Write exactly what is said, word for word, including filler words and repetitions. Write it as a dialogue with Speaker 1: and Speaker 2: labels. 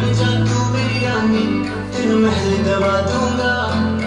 Speaker 1: जा तू मेरी रानी, तेन महल दबा दूंगा।